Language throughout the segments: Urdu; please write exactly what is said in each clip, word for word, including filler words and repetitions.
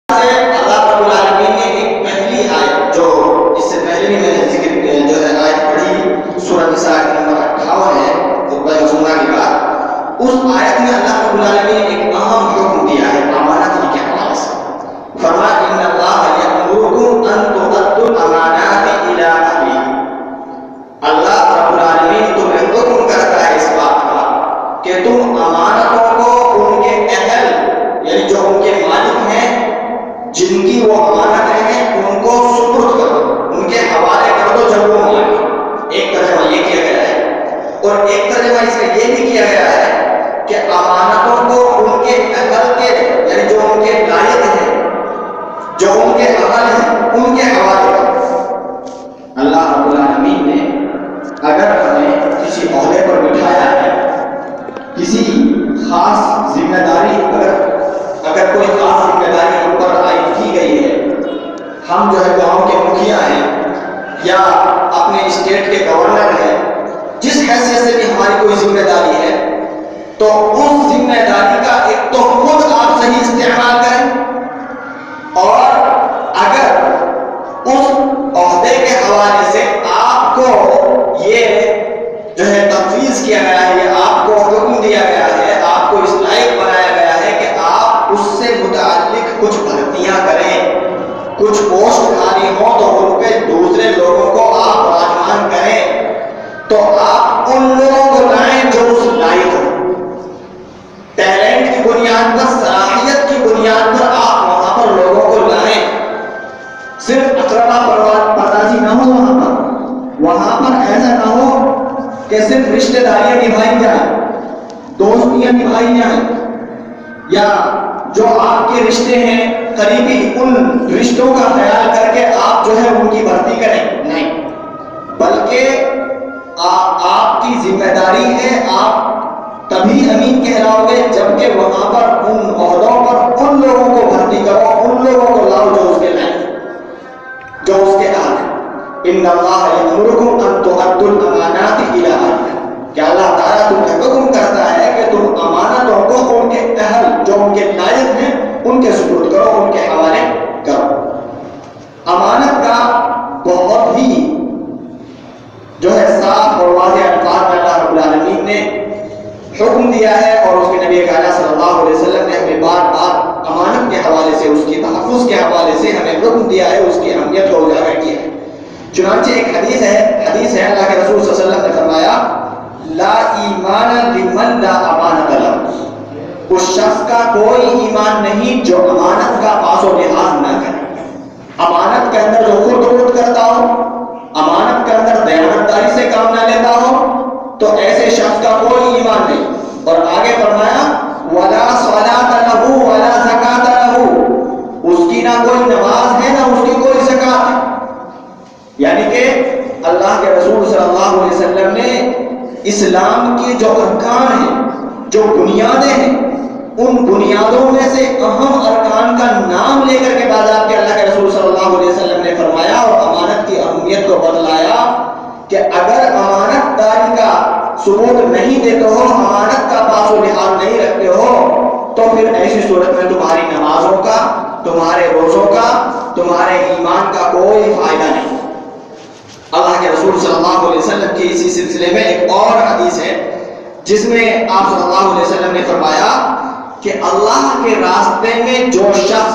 اللہ رب العالمین نے ایک پہلی آیت جو اس سے پہلے بھی میں نے ذکر جو ہے آیت پڑھی سورہ نساء کی نمبر اٹھاون ہے خطبہ جمعہ کے بعد، اس آیت میں اللہ رب العالمین نے ایک اہم حکم دیا ہے امانت کے حوالے سے. فرمایا ان اللہ یأمرکم ان تؤدوا الامانات الی اہلہا. اللہ رب العالمین تمہیں حکم کرتا ہے اس بات کا کہ تم امانتوں کو ان کے اہل یعنی جو ان کے مالک ہیں جن کی وہ امانتیں ہیں ان کو سپرد کرو، ان کے حوالے کر دو جب وہ مانگے. ایک ترجمہ یہ کیا گیا ہے، اور ایک ترجمہ اس کا یہ بھی کیا گیا ہے کہ امانتوں کو ان کے اہل کے یعنی جو ان کے لائق ہیں، جو ان کے اہل ہیں ان کے حوالے کرو. اللہ رب العالمین نے اگر ہمیں کسی عہدے پر بٹھایا ہے، کسی خاص ذمہ داری اگر اگر کوئی خاص ذمہ داری ہم پر عائد کی گئی ہے، ہم جو ہے گاؤں کے مکھیا ہیں یا اپنے اسٹیٹ کے گورنر ہیں، جس حیثیت سے بھی ہماری کوئی ذمہ داری ہے، تو اس ذمہ داری کا ایک تو خود آپ صحیح استعمال کریں، اور اگر اس عہدے کے حوالے سے آپ کو یہ جو ہے تفویض کیا گیا ہے یا آپ کو حکم دیا گیا ہے، آپ کو اس لائق بنایا گیا ہے کہ آپ اس سے متعلق کچھ بھرتیاں کریں، کچھ پوسٹ خالی ہوں تو ان پہ دوسرے لوگوں کو آپ راجمان کریں، تو آپ ان لوگوں کو لائیں جو اس لائق ہو. ٹیلنٹ کی بنیاد پر، صلاحیت کی بنیاد پر آپ وہاں پر لوگوں کو لائیں. صرف اقربا پردازی نہ ہو وہاں پر، وہاں پر ایسا نہ ہو کہ صرف رشتہ داریاں نبھائی جائیں، دوستیاں نبھائی جائیں، یا جو آپ کے رشتے ہیں قریبی ان رشتوں کا خیال کر کے آپ جو ہے ان کی بھرتی کریں. نہیں، بلکہ آپ کی ذمہ داری ہے، آپ تبھی امین کہلاؤ گے جبکہ وہاں پر ان عہدوں پر ان لوگوں کو بھرتی کرو، ان لوگوں کو لاؤ جو اس کے لائق، جو اس کے اہل ہیں. ان اللہ یأمرکم ان تؤدوا الامانات الی اہلہا، کہ اللہ تعالیٰ تمہیں حکم کرتا ہے کہ تم امانتوں کو ان کے اہل جو ان کے لائق ہیں ان کے سپرد کرو، ان کے حوالے کرو. امانت کا بہت ہی جو ہے صاف اور واضح الفاظ میں اللہ رب العالمین نے حکم دیا ہے، اور اس کے نبی اعلیٰ صلی اللہ علیہ وسلم نے ہمیں بار بار امانت کے حوالے سے، اس کی تحفظ کے حوالے سے ہمیں حکم دیا ہے، اس کی اہمیت کو اجاگر کیا ہے. چنانچہ ایک حدیث ہے حدیث ہے اللہ کے رسول صلی اللہ علیہ وسلم نے فرمایا لا ایمان لمن لا امانت له، اس شخص کا کوئی ایمان نہیں جو امانت کا پاس و لحاظ نہ کرے. امانت کے اندر جو خرد خرد کرتا ہو، امانت کے اندر دیانتداری سے کام نہ لیتا ہو، تو ایسے شخص کا کوئی ایمان نہیں. اور آگے فرمایا ولا صلاۃ له ولا زکات له، اس کی نہ کوئی نماز ہے نہ اس کی کوئی زکات ہے. یعنی کہ اللہ کے رسول صلی اللہ علیہ وسلم نے اسلام کی جو ارکان ہیں، جو بنیادیں ہیں، ان بنیادوں میں سے اہم ارکان کا نام لے کر کے بعد آپ کے اللہ کے رسول صلی اللہ علیہ وسلم نے فرمایا اور امانت کی اہمیت کو بتلایا کہ اگر امانت داری کا ثبوت نہیں دیتے ہو، امانت کا پاس و لحاظ نہیں رکھتے ہو، تو پھر ایسی صورت میں تمہاری نمازوں کا، تمہارے روزوں کا، تمہارے ایمان کا کوئی فائدہ نہیں. اللہ کے رسول صلی اللہ علیہ وسلم کی اسی سلسلے میں ایک اور حدیث ہے جس میں آپ صلی اللہ علیہ وسلم نے فرمایا کہ اللہ کے راستے میں جو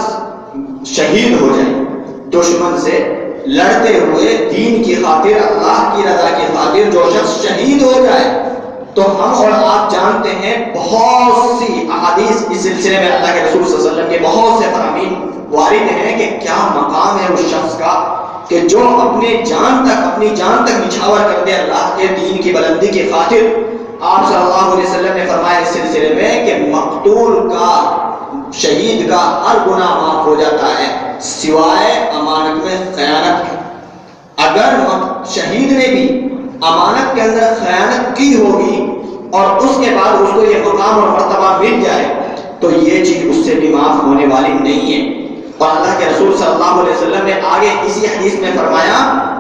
شخص شہید ہو جائے، دشمن سے لڑتے ہوئے دین کی خاطر، اللہ کی رضا کی خاطر جو شخص شہید ہو جائے، تو ہم اور آپ جانتے ہیں بہت سی احادیث اس سلسلے میں اللہ کے رسول صلی اللہ علیہ وسلم کے بہت سے فرامین وارد ہیں کہ کیا مقام ہے اس شخص کا کہ جو اپنے جان تک اپنی جان تک نچھاور کر دے اللہ کے دین کی بلندی کی خاطر. آپ صلی اللہ علیہ وسلم نے فرمایا اس سلسلے میں کہ مقتول کا، شہید کا ہر گناہ معاف ہو جاتا ہے سوائے امانت میں خیانت کے. اگر شہید نے بھی امانت کے اندر خیانت کی ہوگی اور اس کے بعد اس کو یہ مقام اور مرتبہ مل جائے تو یہ چیز اس سے بھی معاف ہونے والی نہیں ہے. اور اللہ کے رسول صلی اللہ علیہ وسلم نے آگے اسی حدیث میں فرمایا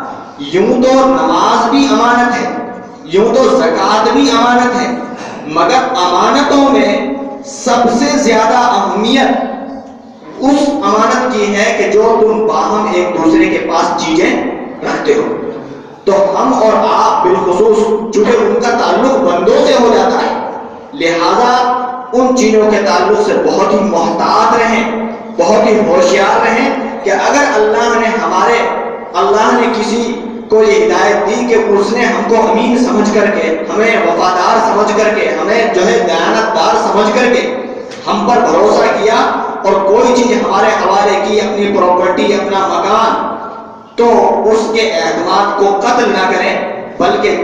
یوں تو نماز بھی امانت ہے، یوں تو زکوٰۃ بھی امانت ہے، مگر امانتوں میں سب سے زیادہ اہمیت اس امانت کی ہے کہ جو تم باہم ایک دوسرے کے پاس چیزیں رکھتے ہو. تو ہم اور آپ بالخصوص چونکہ ان کا تعلق بندوں سے ہو جاتا ہے، لہذا ان چیزوں کے تعلق سے بہت ہی محتاط رہیں، بہت ہی ہوشیار رہیں کہ اگر اللہ نے ہمارے اللہ نے کسی کو یہ ہدایت دی کہ اس نے ہم کو امین سمجھ کر کے، ہمیں وفادار سمجھ کر کے، ہمیں جو ہے دیانت دار سمجھ کر کے ہم پر بھروسہ کیا اور کوئی چیز ہمارے حوالے کی، اپنی پراپرٹی، اپنا مکان، تو اس کے اعتماد کو قتل نہ کریں، بلکہ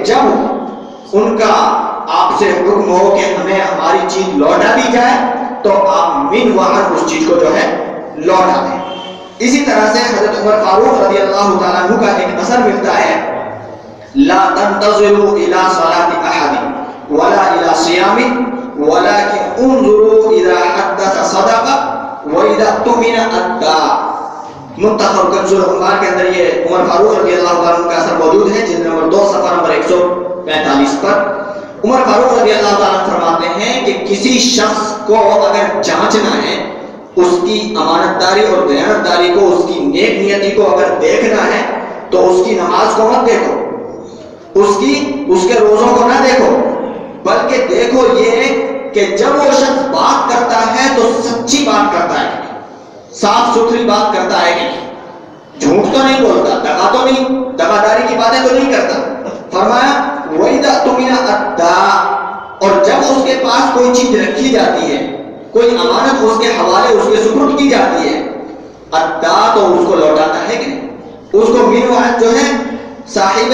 جب ان کا آپ سے حکم ہو کہ ہمیں ہماری چیز لوٹا دی جائے تو آپ من وعد اس چیز کو جو ہے لوٹا دیں. اسی طرح سے حضرت عمر فاروق رضی اللہ تعالیٰ عنہ کا ایک اثر ملتا ہے، لا تنتظروا الى صلاة احد ولا الى صيام ولكن انظروا اذا حدث صدق واذا اؤتمن ادى. منتخب کنز العمار کے اندر یہ عمر فاروق رضی اللہ تعالیٰ عنہ کا اثر موجود ہے، جلد نمبر دو صفحہ نمبر ایک سو پینتالیس پر. عمر فاروق رضی اللہ تعالیٰ عنہ فرماتے ہیں کہ کسی شخص کو اگر جانچنا ہے، اس کی امانت داری اور دیانت داری کو، اس کی نیک نیتی کو اگر دیکھنا ہے تو اس کی نماز کو مت دیکھو، اس کی اس کے روزوں کو نہ دیکھو، بلکہ دیکھو یہ کہ جب وہ شخص بات کرتا ہے تو سچی بات کرتا ہے، صاف ستھری بات کرتا ہے کہ جھوٹ تو نہیں بولتا، دغا تو نہیں، دغاداری کی باتیں تو نہیں کرتا. فرمایا وَإِذَا اؤْتُمِنَ أَدَّىٰ، اور جب اس کے پاس کوئی چیز رکھی جاتی ہے، کوئی امانت اس کے حوالے اس کے سپرد کی جاتی ہے، ادا تو اس کو لوٹاتا ہے کہ اس کو من وعد جو ہے صاحب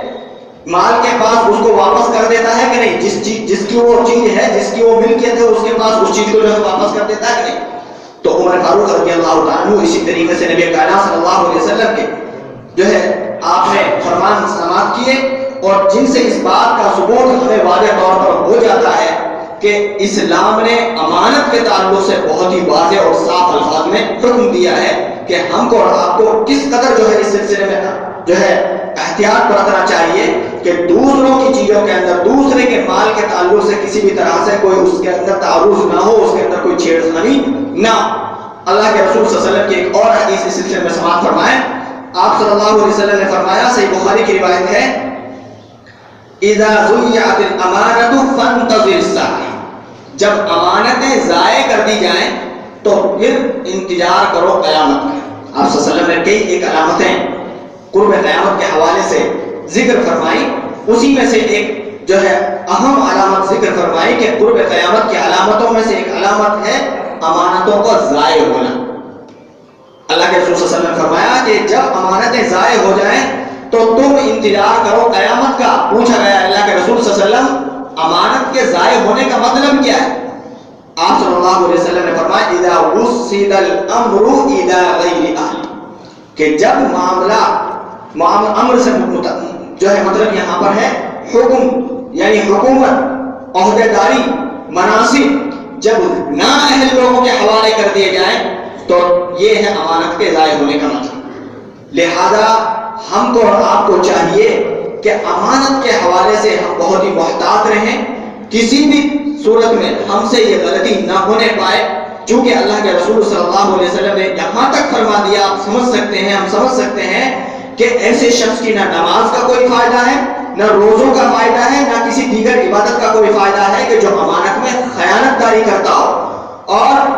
مال کے پاس اس کو واپس کر دیتا ہے کہ نہیں، جس چیز جس کی وہ چیز ہے، جس کی وہ ملکیت ہے، اس کے پاس اس چیز کو جو ہے واپس کر دیتا ہے کہ نہیں. تو عمر فاروق رضی اللہ تعالیٰ عنہ اسی طریقے سے نبی کائنات صلی اللہ علیہ وسلم کے جو ہے آپ نے فرمان سماعت کیے، اور جن سے اس بات کا ثبوت ہمیں واضح طور پر ہو جاتا ہے کہ اسلام نے امانت کے تعلق سے بہت ہی واضح اور صاف الفاظ میں حکم دیا ہے کہ ہم کو اور آپ کو کس قدر جو ہے اس سلسلے میں جو ہے احتیاط برتنا چاہیے کہ دوسروں کی چیزوں کے اندر، دوسرے کے مال کے تعلق سے کسی بھی طرح سے کوئی اس کے اندر تعرض نہ ہو، اس کے اندر کوئی چھیڑ خانی نہ. اللہ کے رسول صلی اللہ علیہ وسلم کی ایک اور حدیث اس سلسلے میں سماعت فرمائیں. آپ صلی اللہ علیہ وسلم نے فرمایا، صحیح بخاری کی روایت ہے، اذا ضيعت الامانة فانتظر الساعة، جب امانتیں ضائع کر دی جائیں تو پھر انتظار کرو قیامت کا. آپ صلی اللہ علیہ وسلم نے کئی ایک علامتیں قرب قیامت کے حوالے سے ذکر فرمائی، اسی میں سے ایک جو ہے اہم علامت ذکر فرمائی کہ قرب قیامت کی علامتوں میں سے ایک علامت ہے امانتوں کا ضائع ہونا. اللہ کے رسول صلی اللہ علیہ وسلم نے فرمایا کہ جب امانتیں ضائع ہو جائیں تو تم انتظار کرو قیامت کا. پوچھا گیا اللہ کے رسول صلی اللہ علیہ وسلم امانت کے ضائع ہونے کا مطلب کیا ہے؟ آپ صلی اللہ علیہ وسلم نے فرمایا اذا وصل الامر الى غیر اہل، کہ جب معاملہ امر سے جو ہے مطلب یہاں پر ہے حکم، یعنی حکومت، عہدے داری، مناصب جب نا اہل لوگوں کے حوالے کر دیے جائیں تو یہ ہے امانت کے ضائع ہونے کا مطلب. لہذا ہم کو اور آپ کو چاہیے کہ امانت کے حوالے سے ہم بہت ہی محتاط رہیں، کسی بھی صورت میں ہم سے یہ غلطی نہ ہونے پائے، چونکہ اللہ کے رسول صلی اللہ علیہ وسلم نے یہاں تک فرما دیا. آپ سمجھ سکتے ہیں، ہم سمجھ سکتے ہیں کہ ایسے شخص کی نہ نماز کا کوئی فائدہ ہے، نہ روزوں کا فائدہ ہے، نہ کسی دیگر عبادت کا کوئی فائدہ ہے کہ جو امانت میں خیانت کاری کرتا ہو.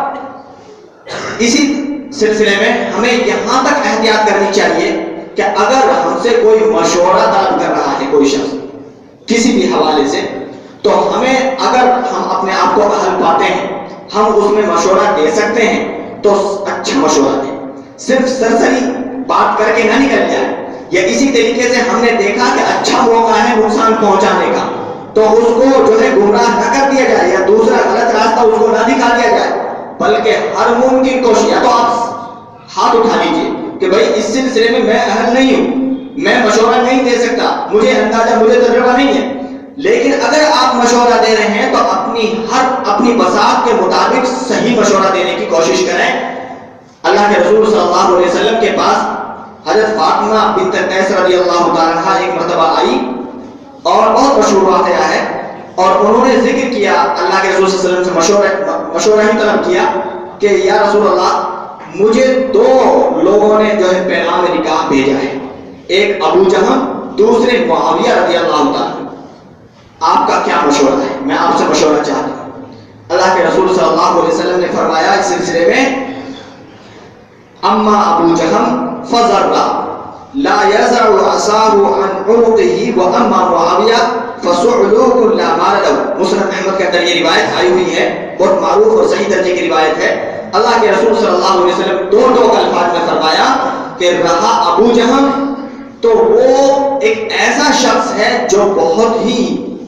اور اسی سلسلے میں ہمیں یہاں تک احتیاط کرنی چاہیے کہ اگر ہم سے کوئی مشورہ طلب کر رہا ہے کوئی شخص کسی بھی حوالے سے، تو ہمیں اگر ہم اپنے آپ کو اہل پاتے ہیں، ہم اس میں مشورہ دے سکتے ہیں تو اچھا مشورہ دیں، صرف سرسری بات کر کے نہ نکل جائے. یا اسی طریقے سے ہم نے دیکھا کہ اچھا موقع ہے نقصان پہنچانے کا تو اس کو جو ہے گمراہ نہ کر دیا جائے یا دوسرا غلط راستہ اس کو نہ دکھا دیا جائے، بلکہ ہر ممکن کوشش. یا تو آپ ہاتھ اٹھا لیجیے کہ بھائی اس سلسلے میں میں اہل نہیں ہوں، میں مشورہ نہیں دے سکتا، مجھے اندازہ، مجھے تجربہ نہیں ہے. لیکن اگر آپ مشورہ دے رہے ہیں تو اپنی ہر اپنی بساط کے مطابق صحیح مشورہ دینے کی کوشش کریں. اللہ کے رسول صلی اللہ علیہ وسلم کے پاس حضرت فاطمہ بنت قیس رضی اللہ تعالیٰ عنہا ایک مرتبہ آئی اور بہت مشہور واقعہ ہے، اور انہوں نے ذکر کیا، اللہ کے رسول صلی اللہ علیہ وسلم سے مشورہ مشورہ ہی طلب کیا کہ یا رسول اللہ مجھے دو لوگوں نے جو ہے پیغام نکاح بھیجا ہے، ایک ابو جہل، دوسرے معاویہ رضی اللہ تعالیٰ، آپ کا کیا مشورہ ہے؟ میں آپ سے مشورہ چاہتا ہوں۔ اللہ کے رسول صلی اللہ علیہ وسلم نے فرمایا اس سلسلے میں، اما ابو جہل فضرّا لا يزع عصاه عن عنقه واما معاویہ فصعلوک لا مال له۔ مسند احمد کے اندر یہ روایت آئی ہوئی ہے، بہت معروف اور صحیح درجے کی روایت ہے۔ اللہ کے رسول صلی اللہ علیہ وسلم دو دو الفاظ میں فرمایا کہ رہا ابو جہل تو وہ ایک ایسا شخص ہے جو بہت ہی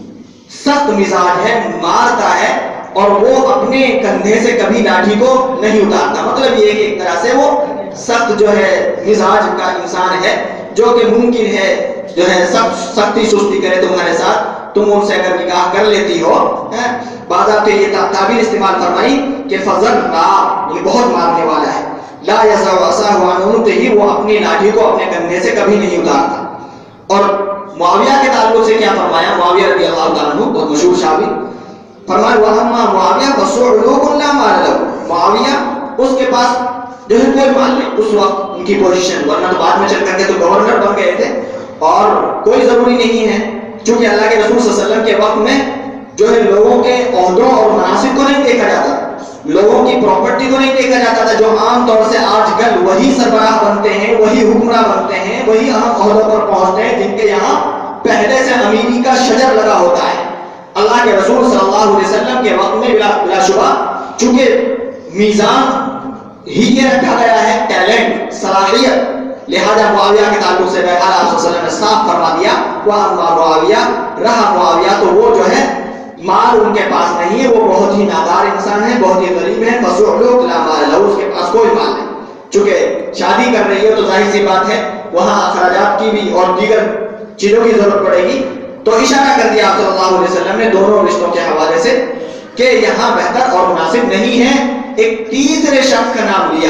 سخت مزاج ہے، مارتا ہے، اور وہ اپنے کندھے سے کبھی لاٹھی کو نہیں اتارتا۔ مطلب یہ کہ ایک طرح سے وہ سخت جو ہے مزاج کا انسان ہے، جو کہ ممکن ہے جو ہے سب سختی سستی کرے تمہارے ساتھ، تم ان سے اگر نکاح کر لیتی ہو۔ بعض آپ یہ تعبیر استعمال فرمائی کہ فضل کا یہ بہت مارنے والا ہے، لا یزع عصاه عن عنقه، وہ اپنی لاٹھی کو اپنے کندھے سے کبھی نہیں اتارتا۔ اور معاویہ کے تعلق سے کیا فرمایا؟ معاویہ رضی اللہ تعالیٰ عنہ بہت مشہور صحابی، فرمایا وَأَمَّا مُعَاوِيَةُ فَصُعْلُوكٌ لَا مَالَ لَهُ، معاویہ اس کے پاس جو ہے کوئی مال نہیں اس وقت، ان کی پوزیشن، ورنہ تو بعد میں چل کر کے تو گورنر بن گئے تھے، اور کوئی ضروری نہیں ہے، چونکہ اللہ کے رسول صلی اللہ علیہ وسلم کے وقت میں جو ہے لوگوں کے عہدوں اور مناصب کو نہیں دیکھا جاتا، لوگوں کی پراپرٹی کو نہیں دیکھا جاتا تھا، جو عام طور سے آج کل وہی سربراہ بنتے ہیں، وہی حکمراں بنتے ہیں، وہی اہم عہدوں پر پہنچتے ہیں جن کے یہاں پہلے سے امیری کا شجر لگا ہوتا ہے۔ اللہ کے رسول صلی اللہ علیہ وسلم کے وقت میں بلا بلا شبہ چونکہ میزان ہی یہ رکھا گیا ہے ٹیلنٹ، صلاحیت، لہذا معاویہ کے تعلق سے بہرحال آپ صلی اللہ علیہ وسلم نے صاف فرما دیا وَأَمَّا مُعَاوِيَةُ، رہا معاویہ تو وہ جو ہے مال ان کے پاس نہیں ہے، وہ بہت ہی نادار انسان ہے، بہت ہی غریب ہے، فَصُعْلُوكَ لَا مَالَ لَهُ، اس کے پاس کوئی مال نہیں، چونکہ شادی کر رہی ہے تو ظاہر سی بات ہے وہاں اخراجات کی بھی اور دیگر چیزوں کی ضرورت پڑے گی، تو اشارہ کر دیا آپ صلی اللہ علیہ وسلم نے دونوں رشتوں کے حوالے سے کہ یہاں بہتر اور مناسب نہیں ہے۔ ایک تیسرے شخص کا نام لیا،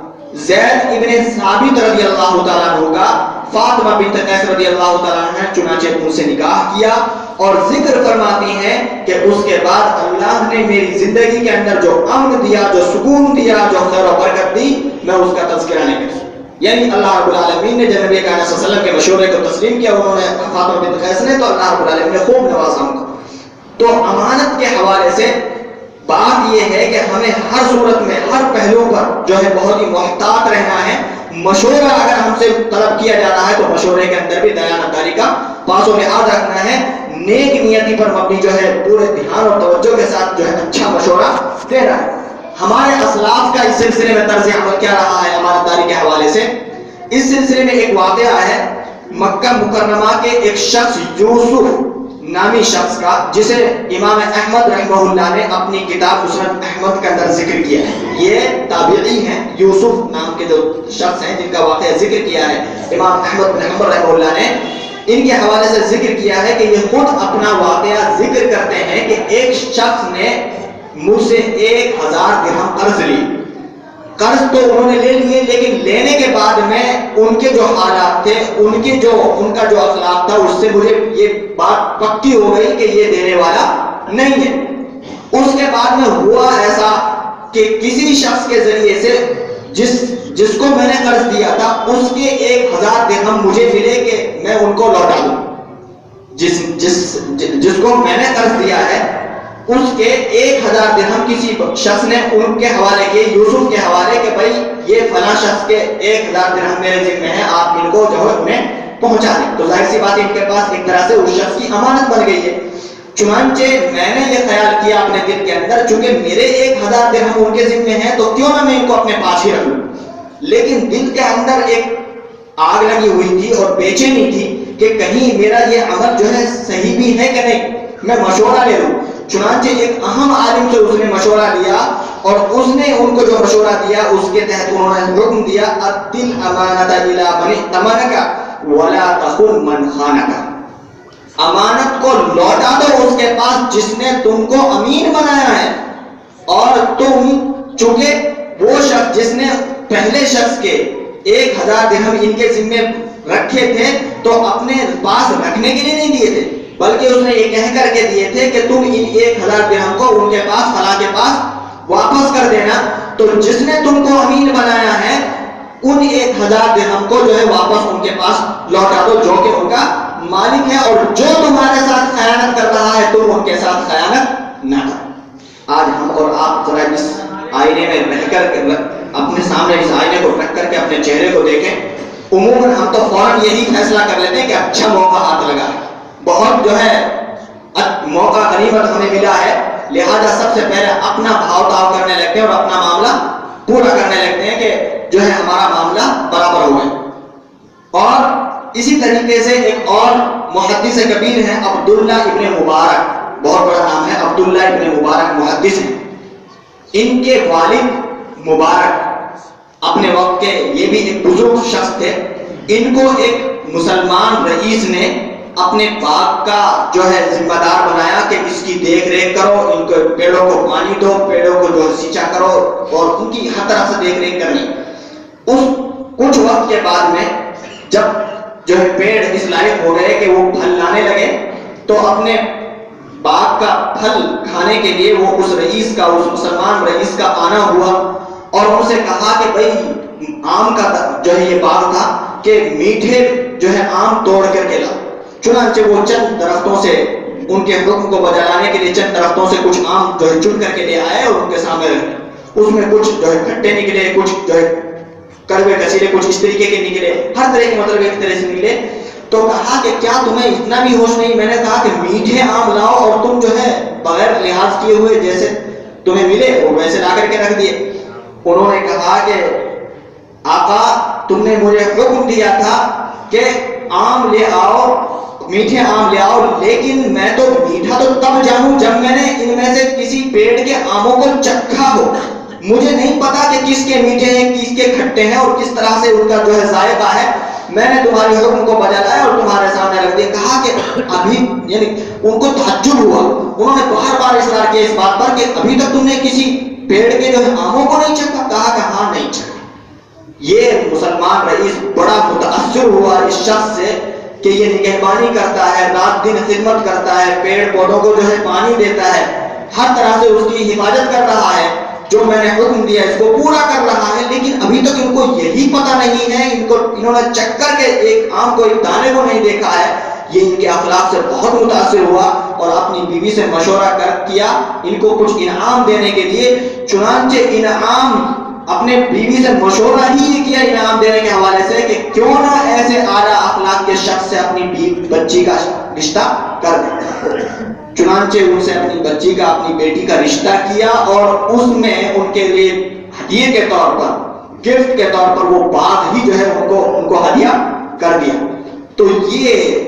زید ابن ثابت رضی اللہ تعالیٰ عنہ کا، فاطمہ بنت قیس رضی اللہ تعالیٰ عنہ، چنانچہ ان سے نکاح کیا، اور ذکر فرماتی ہیں کہ اس کے بعد اللہ نے میری زندگی کے اندر جو امن دیا، جو سکون دیا، جو خیر و برکت دی، میں اس کا تذکرہ نہیں کر سکتا۔ یعنی اللہ رب العالمین نے جب نبی کائنات صلی اللہ علیہ وسلم کے مشورے کو تسلیم کیا، انہوں نے فاطمہ بنت قیس نے، تو اللہ رب العالمین نے خوب نوازا ان کو۔ تو امانت کے حوالے سے بات یہ ہے کہ ہمیں ہر صورت میں ہر پہلو پر جو ہے بہت ہی محتاط رہنا ہے۔ مشورہ اگر ہم سے طلب کیا جا رہا ہے تو مشورے کے اندر بھی دیانتداری کا پاس و لحاظ رکھنا ہے، نیک نیتی پر مبنی جو ہے پورے دھیان اور توجہ کے ساتھ جو ہے اچھا مشورہ دینا ہے۔ ہمارے اسلاف کا اس سلسلے میں طرز عمل کیا رہا ہے امانتداری کے حوالے سے؟ اس سلسلے میں ایک واقعہ ہے مکہ مکرمہ کے ایک شخص یوسف نامی شخص کا، جسے امام احمد رحمہ اللہ نے اپنی کتاب مسند احمد کے اندر ذکر کیا ہے۔ یہ تابعی ہیں، یوسف نام کے جو شخص ہیں جن کا واقعہ ذکر کیا ہے امام احمد بن حنبل رحمہ اللہ نے، ان کے حوالے سے ذکر کیا ہے کہ یہ خود اپنا واقعہ ذکر کرتے ہیں کہ ایک شخص نے مجھ سے ایک ہزار درہم قرض لی۔ قرض تو انہوں نے لے لیے، لیکن لینے کے بعد میں ان کے جو حالات تھے، ان کے جو ان کا جو اخلاق تھا، اس سے مجھے یہ بات پکی ہو گئی کہ یہ دینے والا نہیں ہے۔ اس کے بعد میں ہوا ایسا کہ کسی شخص کے ذریعے سے جس جس کو میں نے قرض دیا تھا، اس کے ایک ہزار درہم مجھے ملے کہ میں ان کو لوٹا دوں۔ جس جس جس کو میں نے قرض دیا ہے اس کے ایک ہزار درہم کسی شخص نے ان کے حوالے کیے، یوسف کے حوالے، کہ بھائی یہ فلاں شخص کے ایک ہزار درہم میرے ذمہ ہیں، آپ ان کو جو ہے انہیں پہنچا دیں۔ تو ظاہر سی بات ہے ان کے پاس ایک طرح سے اس شخص کی امانت بن گئی ہے۔ چنانچہ میں نے یہ خیال کیا اپنے دل کے اندر، چونکہ میرے ایک ہزار درہم ان کے ذمہ ہیں تو کیوں نہ میں ان کو اپنے پاس ہی رکھوں۔ لیکن دل کے اندر ایک آگ لگی ہوئی تھی اور بے چینی تھی کہ کہیں میرا یہ عمل جو ہے صحیح بھی ہے کہ نہیں، میں مشورہ لے لوں۔ چنانچہ ایک اہم عالم سے اس نے مشورہ لیا، اور اس نے ان کو جو مشورہ دیا اس کے تحت انہوں نے حکم دیا اَدِّ الْأَمَانَةَ إِلَىٰ مَنِ ائْتَمَنَكَ وَلَا تَخُنْ مَنْ خَانَكَ، امانت کو لوٹا دو اس کے پاس جس نے تم کو امین بنایا ہے، اور تم چونکہ وہ شخص جس نے پہلے شخص کے ایک ہزار درہم ان کے ذمے رکھے تھے تو اپنے پاس رکھنے کے لیے نہیں دیے تھے، بلکہ اس نے یہ کہہ کر کے دیے تھے کہ تم ان ایک ہزار درہم کو ان کے پاس فلاں کے پاس واپس کر دینا۔ تو جس نے تم کو امین بنایا ہے ان ایک ہزار درہم کو جو ہے واپس ان کے پاس لوٹا دو جو کہ ان کا مالک ہے، اور جو تمہارے ساتھ خیانت کر رہا ہے تم ان کے ساتھ خیانت نہ کرو۔ آج ہم اور آپ ذرا اس آئینے میں رہ کر اپنے سامنے اس آئینے کو رکھ کر کے اپنے چہرے کو دیکھیں، عموماً ہم تو فوراً یہی فیصلہ کر لیتے ہیں کہ اچھا موقع ہاتھ لگا ہے، بہت جو ہے موقع غنیمت ہمیں ملا ہے، لہذا سب سے پہلے اپنا بھاؤ تاؤ کرنے لگتے ہیں اور اپنا معاملہ پورا کرنے لگتے ہیں کہ جو ہے ہمارا معاملہ برابر ہو گیا۔ اور اسی طریقے سے ایک اور محدث کبیر ہیں عبداللہ ابن مبارک، بہت بڑا نام ہے، عبداللہ ابن مبارک محدث ہیں۔ ان کے والد مبارک اپنے وقت کے یہ بھی ایک بزرگ شخص تھے، ان کو ایک مسلمان رئیس نے اپنے باغ کا جو ہے ذمہ دار بنایا کہ اس کی دیکھ ریکھ کرو، ان کو پیڑوں کو پانی دو، پیڑوں کو جو سینچا کرو اور ان کی ہر طرح سے دیکھ ریکھ کرنی۔ اس کچھ وقت کے بعد میں جب جو ہے پیڑ اس لائق ہو گئے کہ وہ پھل لانے لگے تو اپنے باغ کا پھل کھانے کے لیے وہ اس رئیس کا، اس مسلمان رئیس کا آنا ہوا اور ان سے کہا کہ بھئی آم کا جو ہے یہ باغ تھا کہ میٹھے جو ہے آم توڑ کر کے لا۔ چنانچہ وہ چند درختوں سے ان کے حکم کو بجا لانے کے لیے چند درختوں سے کچھ آم جو ہے چن کر کے لے آئے اور ان کے سامنے رکھے۔ اس میں کچھ جو ہے کھٹے نکلے، کچھ جو ہے کڑوے کچیلے، کچھ اس طریقے کے نکلے، ہر طرح کے مطلب ایک طرح سے نکلے۔ تو کہا کہ کیا تمہیں اتنا بھی ہوش نہیں؟ میں نے کہا کہ میٹھے آم لاؤ اور تم جو ہے بغیر لحاظ کیے ہوئے جیسے تمہیں ملے وہ ویسے لا کر کے رکھ دیے۔ انہوں نے کہا کہ آقا تم نے مجھے حکم دیا تھا کہ آم لے آؤ، میٹھے آم لے آؤ، لیکن میں تو میٹھا تو تب جانوں جب میں نے ان میں سے کسی پیڑ کے آموں کو چکھا ہو، مجھے نہیں پتا کہ کس کے میٹھے ہیں کس کے کھٹے ہیں اور کس طرح سے ان کا جو ہے ذائقہ ہے، میں نے تمہارے حکم کو بجا لایا اور تمہارے سامنے رکھ دیا۔ کہا کہ ابھی یعنی ان کو تعجب ہوا، انہوں نے بار بار اصرار کیا اس بات پر کہ ابھی تک تم نے کسی پیڑ کے جو ہے آموں کو نہیں چکھا؟ کہا کہ ہاں نہیں چکھا۔ یہ مسلمان رئیس بڑا متاثر ہوا اس شخص سے کہ یہ نگہبانی کرتا ہے، رات دن خدمت کرتا ہے، پیڑ پودوں کو جو ہے پانی دیتا ہے، ہر طرح سے اس کی حفاظت کر رہا ہے، جو میں نے حکم دیا اس کو پورا کر رہا ہے، لیکن ابھی تک ان کو یہی پتہ نہیں ہے، ان کو انہوں نے چکر کے ایک آم کو ایک دانے کو نہیں دیکھا ہے۔ یہ ان کے اخلاق سے بہت متاثر ہوا اور اپنی بیوی سے مشورہ کر کیا ان کو کچھ انعام دینے کے لیے۔ چنانچہ انعام اپنے بیوی سے مشورہ ہی کیا انعام دینے کے حوالے سے کہ کیوں نہ ایسے اعلیٰ اخلاق کے شخص سے اپنی بیوی بچی کا رشتہ کر دیں۔ چنانچہ ان سے اپنی بچی کا، اپنی بیٹی کا رشتہ کیا اور اس میں ان کے لیے ہدیے کے طور پر، گفٹ کے طور پر وہ باغ ہی جو ہے ان کو ان کو ہدیہ کر دیا۔ تو یہ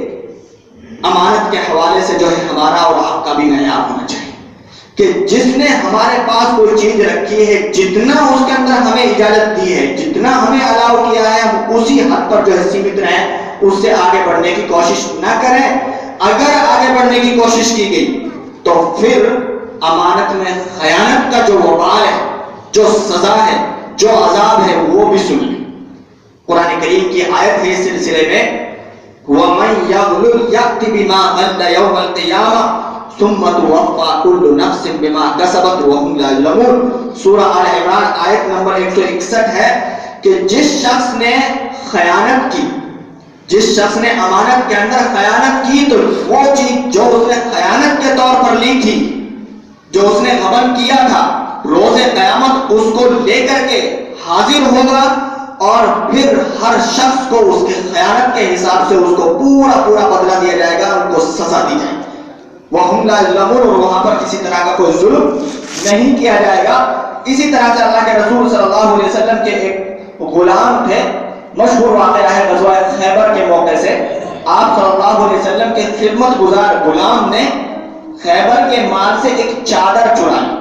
امانت کے حوالے سے جو ہے ہمارا اور آپ کا بھی معیار ہونا چاہیے کہ جس نے ہمارے پاس کوئی چیز رکھی ہے، جتنا اس کے اندر ہمیں اجازت دی ہے، جتنا ہمیں الاؤ کیا ہے، ہم اسی حد پر جو ہے سیمت رہیں، اس سے آگے بڑھنے کی کوشش نہ کریں۔ اگر آگے بڑھنے کی کوشش کی گئی تو پھر امانت میں خیانت کا جو وبال ہے، جو سزا ہے، جو عذاب ہے وہ بھی سنیں۔ قرآن کریم کی آیت ہے اس سلسلے میں، وَمَنْ يَغْلُلْ يَأْتِ بِمَا غَلَّ يَوْمَ الْقِيَامَةِ ثُمَّ تُوَفَّى كُلُّ نَفْسٍ بِمَا كَسَبَتْ وَهُمْ لَا يُظْلَمُونَ۔ سورہ آل عمران آیت نمبر ایک سو اکسٹھ ہے کہ جس شخص نے خیانت کی، جس شخص نے امانت کے اندر خیانت کی، تو وہ چیز جو اس نے خیانت کے طور پر لی تھی، جو اس نے غبن کیا تھا، روز قیامت اس کو لے کر کے حاضر ہوگا اور پھر ہر شخص کو اس کے خیانت کے حساب سے اس کو پورا پورا بدلہ دیا جائے گا، ان کو سزا دی جائے گی۔ وَهُمْ لَا يُظْلَمُونَ، اور وہاں پر کسی طرح کا کوئی ظلم نہیں کیا جائے گا۔ اسی طرح سے اللہ کے رسول صلی اللہ علیہ وسلم کے ایک غلام تھے، مشہور واقعہ ہے غزوہ خیبر کے موقع سے، آپ صلی اللہ علیہ وسلم کے خدمت گزار غلام نے خیبر کے مال سے ایک چادر چرائی۔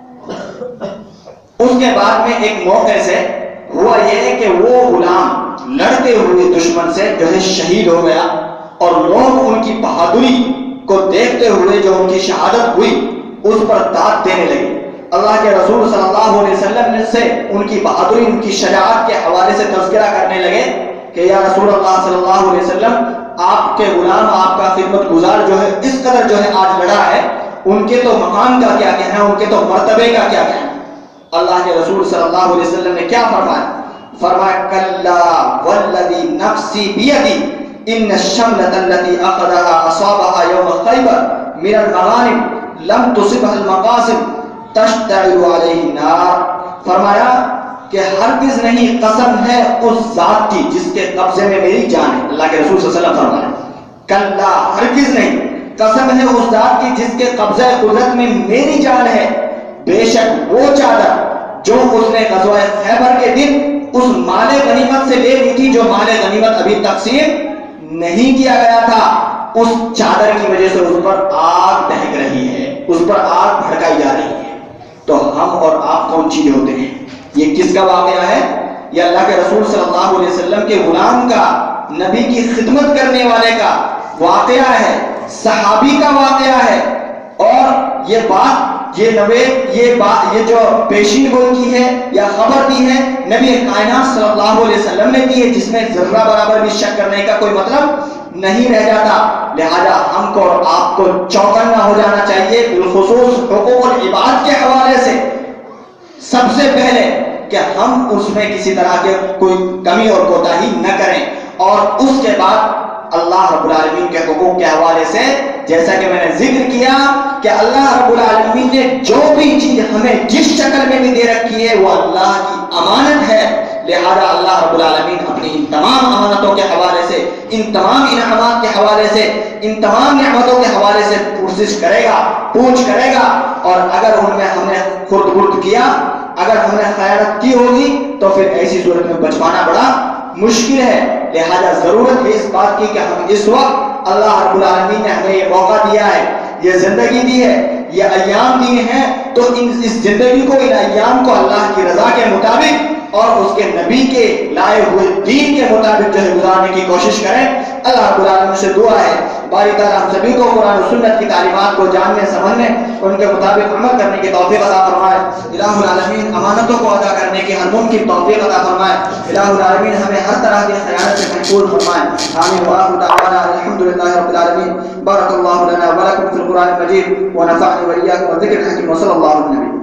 اس کے بعد میں ایک موقع سے ہوا یہ کہ وہ غلام لڑتے ہوئے دشمن سے جو ہے شہید ہو گیا، اور لوگ ان کی بہادری کو دیکھتے ہوئے جو ان کی شہادت ہوئی اس پر داد دینے لگے۔ اللہ کے رسول صلی اللہ علیہ وسلم نے سے ان کی بہادری، ان کی شجاعت کے حوالے سے تذکرہ کرنے لگے کہ یا رسول اللہ صلی اللہ علیہ وسلم، آپ کے غلام، آپ کا خدمت گزار جو ہے اس قدر جو ہے آج لڑا ہے، ان کے تو مقام کا کیا کہنا ہے، ان کے تو مرتبے کا کیا کہنا ہے۔ اللہ کے رسول صلی اللہ علیہ وسلم نے کیا فرمایا؟ فرمایا کلا والذی نفسی بیدی ان الشملۃ التي اخذها اصابها يوم خیبر من المغانم لم تصبها المقاصد تشتعل علیہ النار. فرمایا کہ ہرگز نہیں، قسم ہے اس ذات کی جس کے قبضے میں میری جان ہے. اللہ کے رسول صلی اللہ علیہ وسلم فرمایا کلا، ہرگز نہیں، قسم ہے اس ذات کی جس کے قبضہ قدرت میں میری جان ہے، بے شک وہ چادر جو اس نے غزوہ خیبر کے دن اس مال غنیمت سے لے لی تھی، جو مال غنیمت ابھی تقسیم نہیں کیا گیا تھا، اس چادر کی وجہ سے اس پر آگ دہک رہی ہے، اس پر آگ بھڑکائی جا رہی ہے. تو ہم اور آپ کون چیزیں ہوتے ہیں؟ یہ کس کا واقعہ ہے؟ یہ اللہ کے رسول صلی اللہ علیہ وسلم کے غلام کا، نبی کی خدمت کرنے والے کا واقعہ ہے، صحابی کا واقعہ ہے. اور یہ بات، یہ نوے یہ بات یہ جو پیشین گوئی کی ہے یا خبر دی ہے نبی کائنات صلی اللہ علیہ وسلم نے دی ہے، جس میں ذرہ برابر بھی شک کرنے کا کوئی مطلب نہیں رہ جاتا. لہذا ہم کو اور آپ کو چوکنا ہو جانا چاہیے، بالخصوص حقوق العباد کے حوالے سے. سب سے پہلے کہ ہم اس میں کسی طرح کے کوئی کمی اور کوتاہی نہ کریں، اور اس کے بعد اللہ رب العالمین کے حقوق کے حوالے سے جیسا کہ میں نے ذکر کیا کہ اللہ رب العالمین نے جو بھی چیز ہمیں جس شکل میں بھی دے رکھی ہے وہ اللہ کی امانت ہے. لہذا اللہ رب العالمین اپنی ان تمام امانتوں کے حوالے سے، ان تمام انعامات کے حوالے سے، ان تمام نعمتوں کے حوالے سے پرسش کرے گا، پوچھ کرے گا. اور اگر ان میں ہم نے خرد برد کیا، اگر ہم نے خیانت کی ہوگی، تو پھر ایسی صورت میں بچ پانا بڑا مشکل ہے. لہذا ضرورت ہے اس بات کی کہ ہم اس وقت، اللہ رب العالمین نے ہمیں یہ موقع دیا ہے، یہ زندگی دی ہے، یہ ایام دیے ہیں، تو ان اس زندگی کو، ان ایام کو اللہ کی رضا کے مطابق اور اس کے نبی کے لائے ہوئے دین کے مطابق جو ہے گزارنے کی کوشش کریں. اللہ رب العالمین سے دعا ہے باری تعالیٰ ہم سبھی کو قرآن و سنت کی تعلیمات کو جاننے، سمجھنے، ان کے مطابق عمل کرنے کی توفیق عطا فرمائے. الہ العالمین امانتوں کو ادا کرنے کی ہر ممکن توفیق عطا فرمائے. الہ العالمین ہمیں ہر طرح کی خیانت سے محفوظ فرمائے. آمین. وآخر دعوانا الحمدللہ رب العالمین. بارک اللہ لنا ولکم فی القرآن المجید ونفعني وإياكم وذکر الحکیم وصلی اللہ علیہ وسلم.